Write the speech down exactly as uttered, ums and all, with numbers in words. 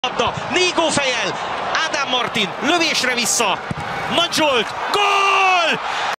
Labda, Négó fejjel, Ádám Martin lövésre vissza, Nagy Zsolt, gól!